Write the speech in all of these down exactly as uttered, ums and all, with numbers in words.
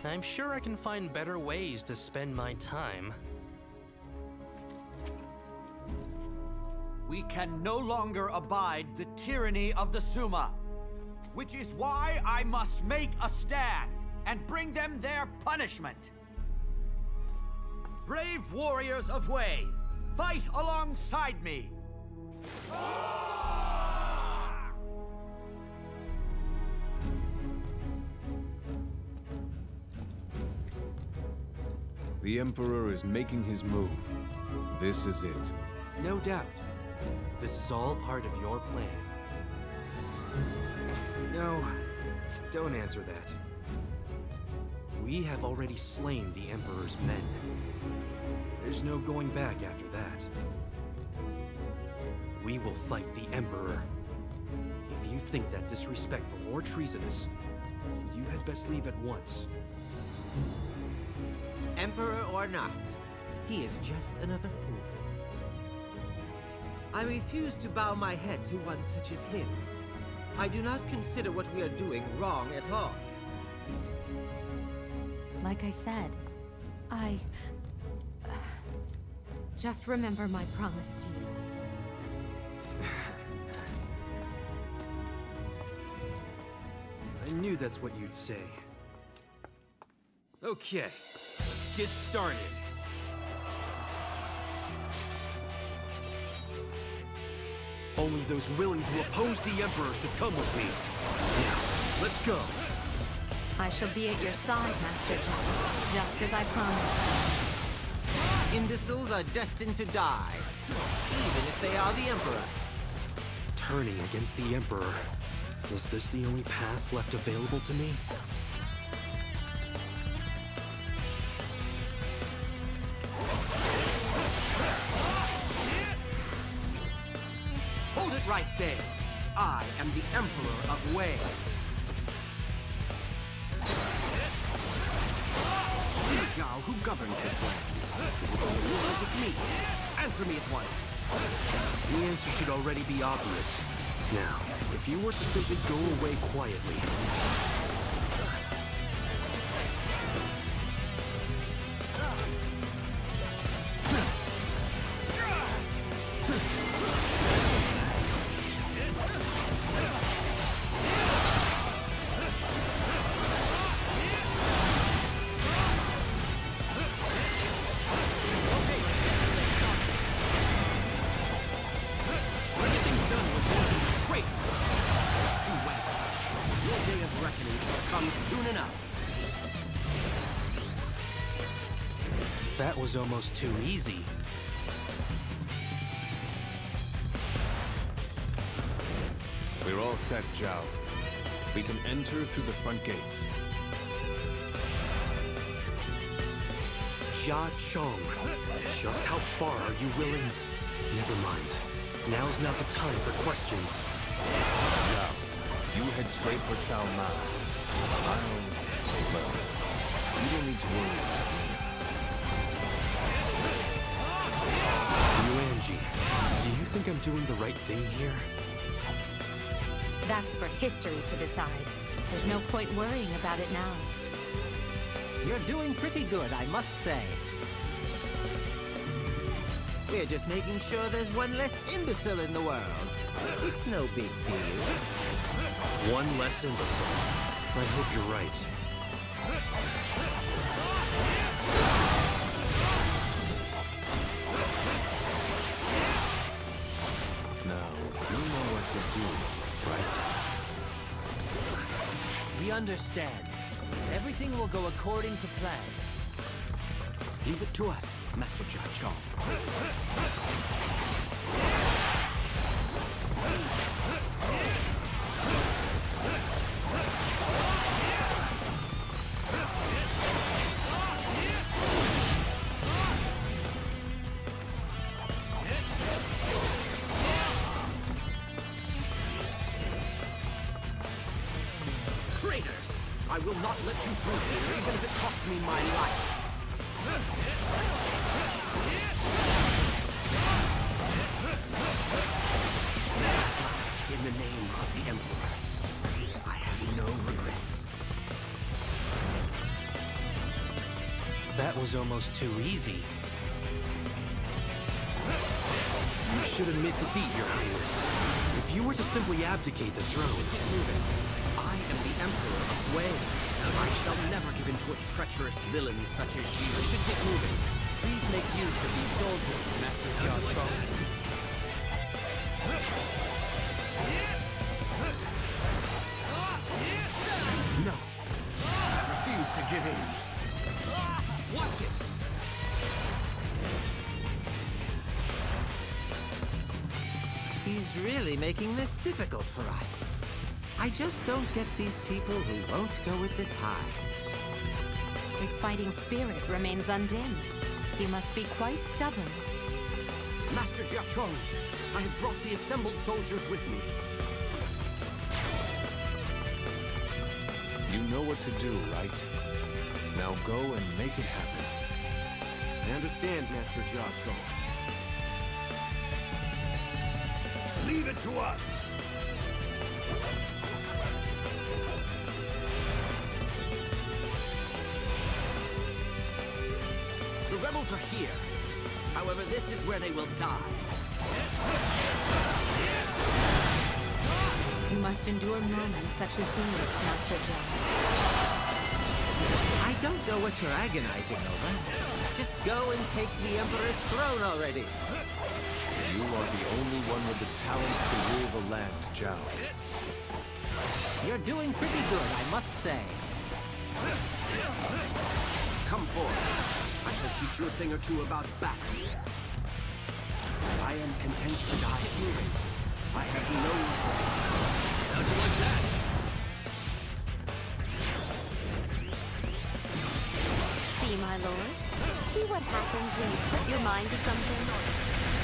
I'm sure I can find better ways to spend my time. We can no longer abide the tyranny of the Summa, which is why I must make a stand and bring them their punishment. Brave warriors of Wei, fight alongside me! The Emperor is making his move. This is it. No doubt. This is all part of your plan. No, don't answer that. We have already slain the Emperor's men. There's no going back after that. We will fight the Emperor. If you think that disrespectful or treasonous, then you had best leave at once. Emperor or not, he is just another fool. I refuse to bow my head to one such as him. I do not consider what we are doing wrong at all. Like I said, I... uh, just remember my promise to you. I knew that's what you'd say. Okay, let's get started. Only those willing to oppose the Emperor should come with me. Now, let's go. I shall be at your side, Master Zhao, just as I promised. Imbeciles are destined to die, even if they are the Emperor. Turning against the Emperor. Is this the only path left available to me? Hold it right there. I am the Emperor of Wei. Sima Zhao, who governs this land? Is it all yours of me? Answer me at once. The answer should already be obvious. Now, if you were to simply go away quietly... That was almost too easy. We're all set, Zhao. We can enter through the front gates. Jia Chong, just how far are you willing? Never mind. Now's not the time for questions. Zhao, you head straight for Cao Ma. I'll... well, you don't need to worry about me. Yuanji, do you think I'm doing the right thing here? That's for history to decide. There's no point worrying about it now. You're doing pretty good, I must say. We're just making sure there's one less imbecile in the world. It's no big deal. One less imbecile. I hope you're right. Now, you know what to do, right? We understand. Everything will go according to plan. Leave it to us, Master Jia Chong. Traitors! I will not let you through here, even if it costs me my life. In the name of the Emperor, I have no regrets. That was almost too easy. You should admit defeat, Your Highness. If you were to simply abdicate the throne... Get moving. I am the Emperor of Wei. I shall never give in to a treacherous villain such as you. We should get moving. Please make use of these soldiers, Master Jia Chong. No. I refuse to give in. Watch it! He's really making this difficult for us. I just don't get these people who won't go with the times. His fighting spirit remains undimmed. He must be quite stubborn. Master Jiachong, I have brought the assembled soldiers with me. You know what to do, right? Now go and make it happen. I understand, Master Jiachong. Leave it to us! The rebels are here. However, this is where they will die. You must endure moments such as these, Master Jia. I don't know what you're agonizing over. Just go and take the Emperor's throne already. You are the only one with the talent to rule the land, Zhao. You're doing pretty good, I must say. Come forth. I shall teach you a thing or two about battle. I am content to die here. I have no regrets. How'd you like that? See, my lord? See what happens when you put your mind to something?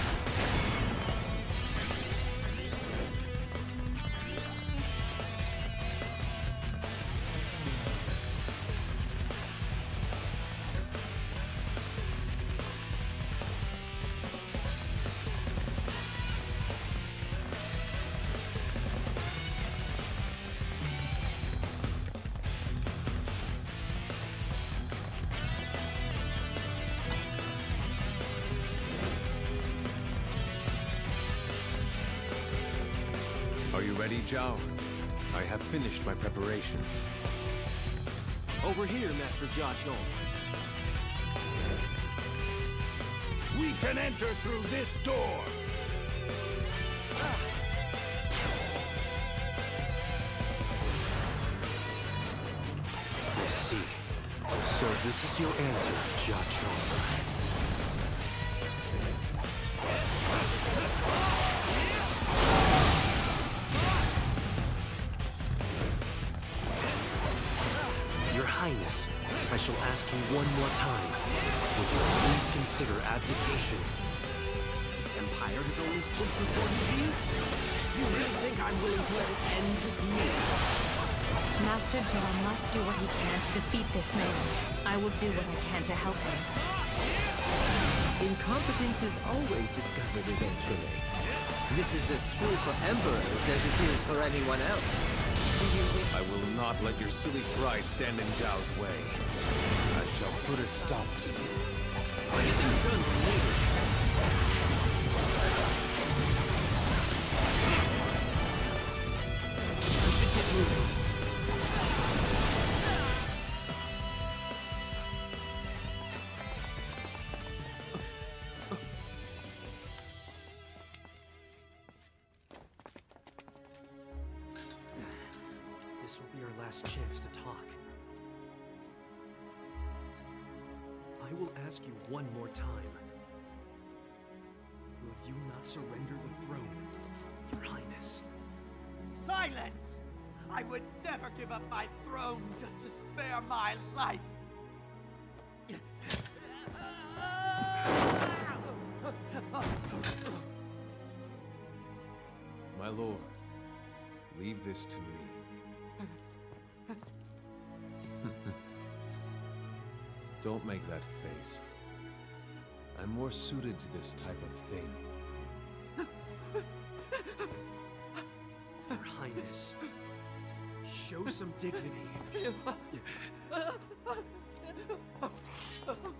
Are you ready, Zhao? I have finished my preparations. Over here, Master Jiachong. We can enter through this door! I see. So this is your answer, Jiachong. Your Highness, I shall ask you one more time. Would you please consider abdication? This empire has only stood for forty years. Do you really think I'm willing to let it end with me? Master Jia must do what he can to defeat this man. I will do what I can to help him. Incompetence is always discovered eventually. This is as true for emperors as it is for anyone else. Do you wish... I will not let your silly pride stand in Zhao's way. I shall put a stop to you. Anything's done for me. We should get moving. This will be our last chance to talk. I will ask you one more time. Will you not surrender the throne, Your Highness? Silence! I would never give up my throne just to spare my life! My lord, leave this to me. Don't make that face. I'm more suited to this type of thing. Your Highness, show some dignity.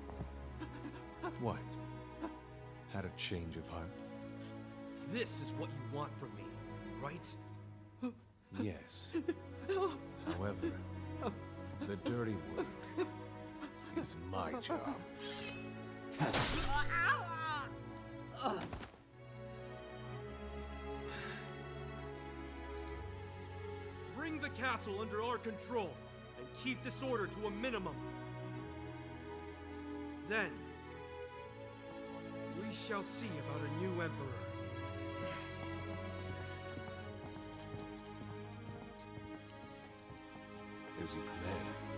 change of heart? This is what you want from me, right? Yes. However, the dirty work is my job. Bring the castle under our control and keep disorder to a minimum. Then, we shall see about a new emperor. As you command.